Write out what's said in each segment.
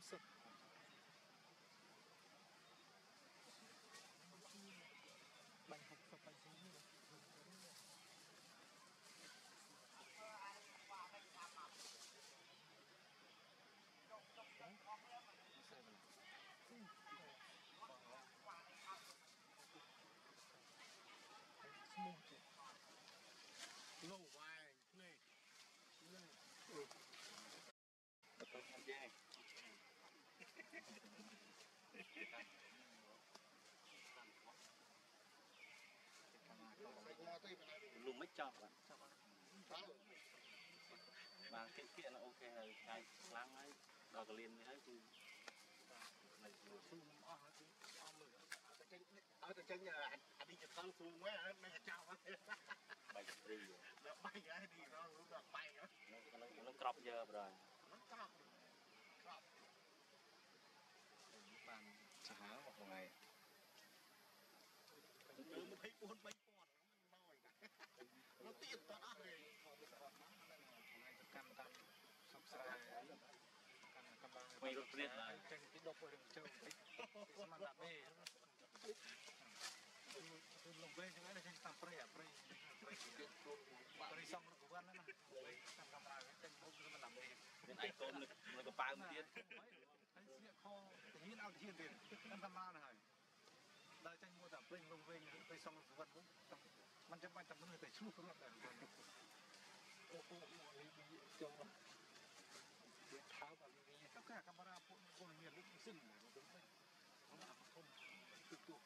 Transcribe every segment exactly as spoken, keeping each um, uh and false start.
sức bánh hộp sập bánh xí như smooth ngầu vài này ừ tôi tham gia lùm mấy chọc bạn mà cái kia là ok rồi cái láng ấy đòi cái liền đấy chứ này vừa xung o hết chứ o mười ở từ trên nhà anh anh đi chụp thân xung quá mấy hạt trâu á bay đi rồi bay cái đi nó lúc đó bay đó nó nó crop giờ rồi nó crop crop bàn xả một ngày nhớ một thấy bốn mấy con nó nói nó tiệt tao đó rồi này cầm cầm sắp sài cầm cầm quay được liền là trên cái độc rồi đừng chơi cái mà đạp bê tôi lồng bê cho cái này trên tầm prey à prey prey xong nó cũng ăn đó nè cầm cầm ra cái trên bông nó làm bê bên anh tôm nó nó có ba mươi tiền thấy xe kho tự nhiên ao thiên tiền ăn tham ma này đời tranh mua tạm prey lồng bê prey xong nó vẫn vẫnมันจะมันจะมันเลยแต่ชู้รถแต่คนโอ้โหมีมีจงเดือดเท้าแบบนี้ก็แค่กัมราพวกพวกนี้ลึกซึ้งเลยมันเป็นเขาอาบทุ่มตุกตุก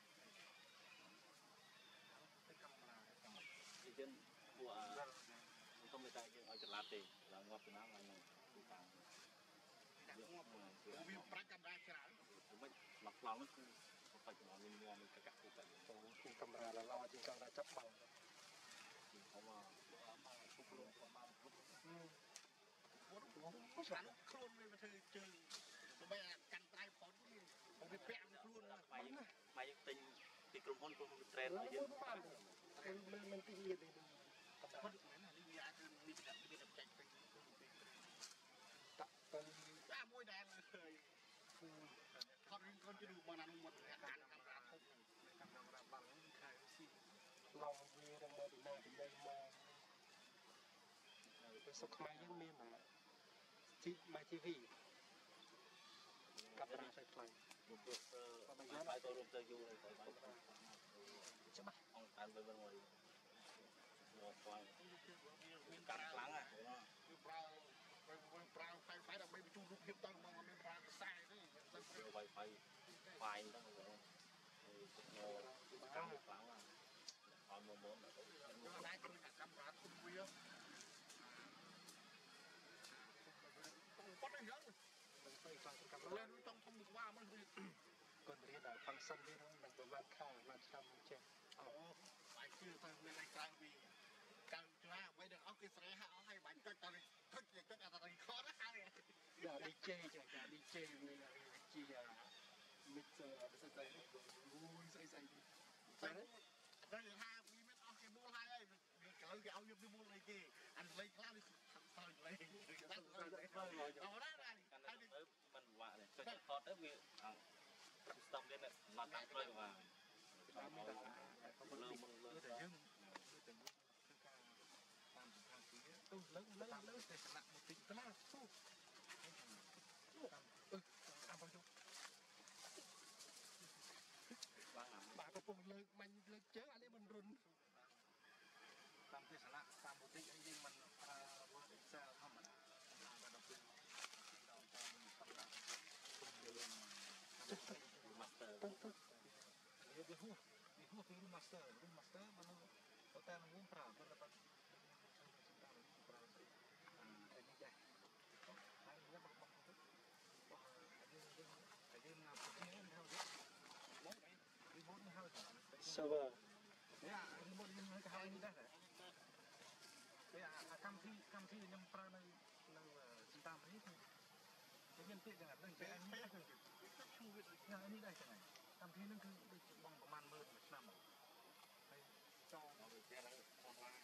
เป็นกัมรากัมราที่เช่นพวกมันต้องไม่ได้ยังเอาจะลาเต้แล้วงอเป็นน้ำอะไรนั่นดูตามงอผมมีปลากัมราฉลาดผมไม่หลักเราไม่คือไปจนมีงอมีกระกักตัวกันโอ้คุณกัมราแล้วเราจริงจังได้จับบังเขามามาทุกโรงมาทุกอืมผู้สานโคลนเลยมาเธอเจอไปกันตายพอดนี่ไปแปะมันโคลนไปไปติงติกลุ่มคนกลุ่มเทรนอะไรเยอะมันมันติงเรียนเลยกับคนเหมือนนี่ยาคือมีแต่ไม่ได้ทำใจไปตะตอนตามวยแดงเลยเขาเรียนคนจะดูมานานหมดเลยการทำราทุกการทำราบังนี่ใครสิลองเรียนมาถึงมาถึงได้มาเป็นสุขมายังมีนะที่มาทีวีกับร้านไฟไฟไปตัวรวมเจออยู่เลยใช่ไหมห้องการไปบนหัวหัวไฟมีการครั้งอ่ะคือเปล่าไปเปล่าไฟไฟเราไม่ไปจูรุกเห็บตั้งมองมันเป็นปลากระแสนี่ตั้งไฟไฟไฟตั้งเลยการครั้งอ่ะเอาโมโมนแบบนี้ได้คือการกำราคุณเวียก็ได้เยอะไปฟังกับเล่นต้องทำมือว่ามันคือก่อนเรียนฟังสั้นที่น้องมันเป็นวันข้าววันทำเช่นอ๋อไปคือทางในรายการวีการจ้าไว้เดี๋ยวเอากิสเรฮะเอาให้บันก็จะก็จะก็จะอะไรข้อนะฮะอย่าดีเจจ้ะอย่าดีเจเลยอย่าดีเจอ่ะมิเตอร์ไม่ใช่ใจรู้ใส่ใส่ใส่ได้ฮะมีไม่เอาเก็บบัวให้ไอ้เกิดเอาอยู่ที่บัวเลยกี่อันเลยคลาดเลยใส่เลยเอาได้ได้อันนี้มันว่าเลยก็จะทอดได้เวียอ่าสต็อกเนี่ยมาตั้งเลยว่าเราไม่ได้เริ่มเริ่มแต่ยังแต่ยังคือการตามทางที่ตู้เลิกเลิกเลิกแต่สนับmột tíก็น่าสู้เออตามไปดูบาตะปงเลิกมันเลิกเจออะไรมันรุนตามเทศนาตามบุตรจริงๆมันว่าเจ้าธรรมดาธรรมดาเราเป็นเราจะมีตำราคุณเดินมาสเตอร์ตั้งตั้งเดี๋ยวเดี๋ยวหัวเดี๋ยวหัวคือรุ่นมาสเตอร์รุ่นมาสเตอร์มันเราแต่มันรุ่นปราบมันแล้วมันปราบอ่าอันนี้ใหญ่อันนี้แล้วบางบางทุกอันนี้อันนี้งานพวกนี้มันเท่านี้มองไหนรีโมทมันเท่าไหร่เซิร์ฟเวอร์เนี่ยรีโมทมันมันก็เท่านี้ได้เลยเนี่ยคำที่คำที่ยังปราบในในสินตามนี้คือจะยังติดอย่างนั้นแต่อันนี้คือชูวิทย์งานอันนี้ได้ยังไงคำที่นั่นคือบังประมาณหมื่นหนึ่งไปจองเอาไปแจ้งออนไลน์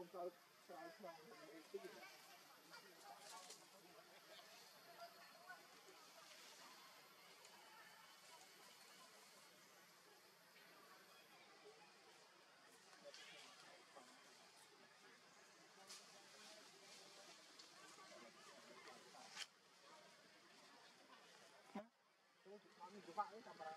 không sao sao sao cái gì Hãy subscribe cho kênh Ghiền Mì Gõ để không bỏ lỡ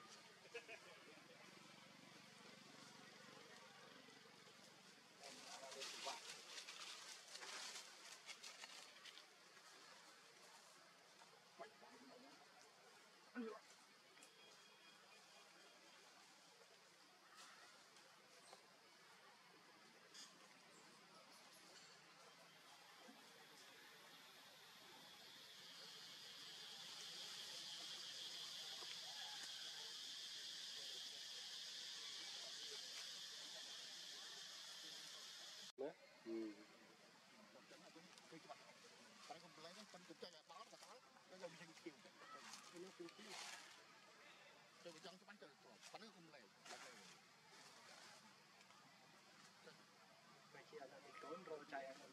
ừ. Phải không lấy nó phân cục cho nhà đó là đó nó dùng sinh chiều nó sinh chiều cho trong cái bánh trời bánh nó không lề mày chỉ là bị trốn rồi chạy ăn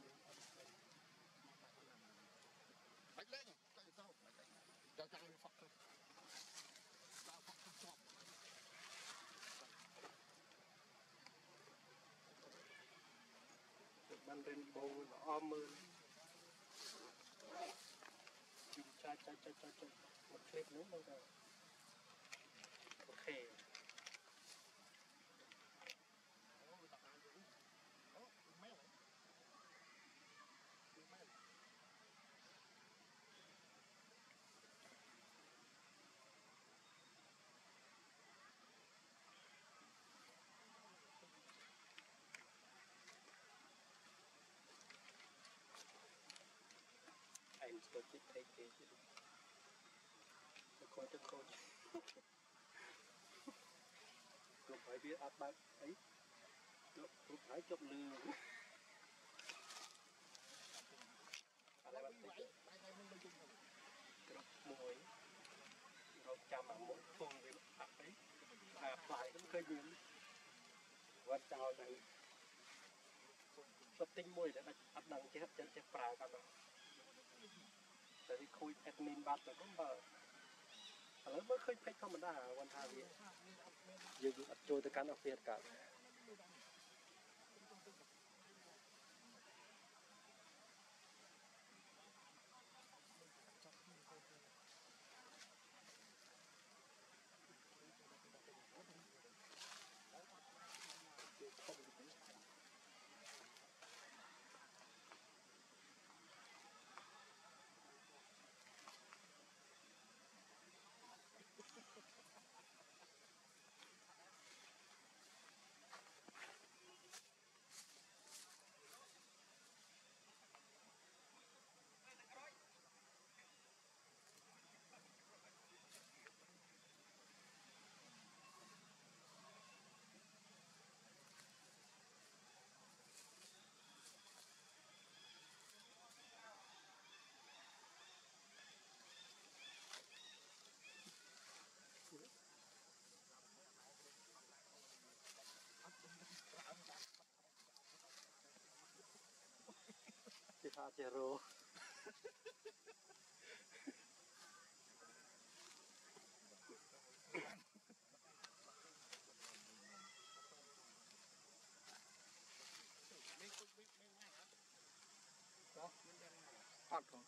bánh lên cái sao cho cho phật thôi cho phật không ban rainbow nó om mưa cha cha cha cha cha một clip nữa đâu rồi ok anh tôi chỉ thấy cái gì coi cho coi lúc phải biết áp bác ấy lúc phải chụp lừaอะไรแบบนี้มวยเราจำมาหมดพวงเลยอัดไปอาบฝ่ายก็ไม่เคยยืนวันเจ้าไหนสติงมวยแต่อัดดังเจ็บเจ็บเจ็บปลากันเนาะแต่ที่คุยแอดมินบัตรแต่ก็เบอร์แล้วเมื่อเคยเพชรเข้ามาได้วันท่าวียืนอัดโจตการออกเสียดกันที่ท่าเจโร่ไม่ไม่ไม่ง่ายครับก็อัดก่อน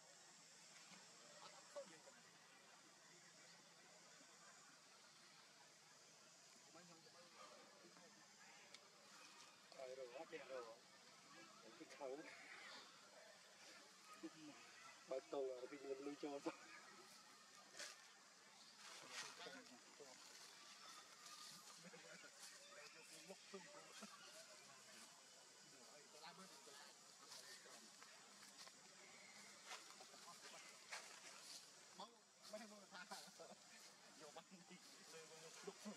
ไอ้เราวัดเนี่ยเราที่เขาบางตัวเราไปยืนลุยโจรไม่ให้มือท่าโยบังดิเลยมันลุกขึ้น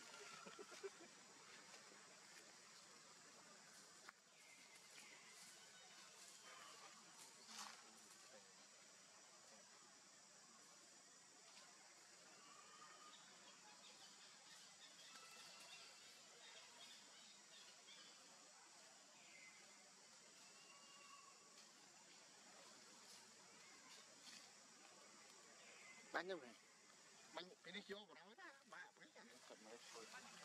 Bánh như vậy. Bánh cái này vô vào đó đó, bà bánh. Thật mới thôi.